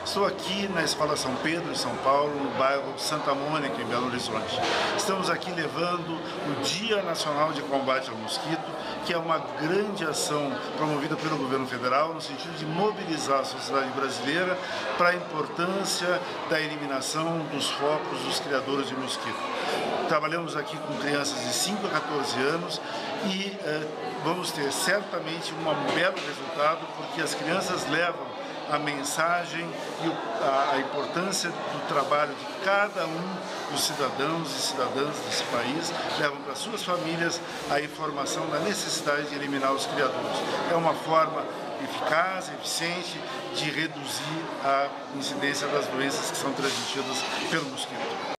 Estou aqui na Escola São Pedro, em São Paulo, no bairro Santa Mônica, em Belo Horizonte. Estamos aqui levando o Dia Nacional de Combate ao Mosquito, que é uma grande ação promovida pelo governo federal no sentido de mobilizar a sociedade brasileira para a importância da eliminação dos focos dos criadores de mosquito. Trabalhamos aqui com crianças de 5 a 14 anos e vamos ter certamente um belo resultado, porque as crianças levam a mensagem e a importância do trabalho de cada um dos cidadãos e cidadãs desse país, levam para suas famílias a informação da necessidade de eliminar os criadores. É uma forma eficaz, eficiente de reduzir a incidência das doenças que são transmitidas pelo mosquito.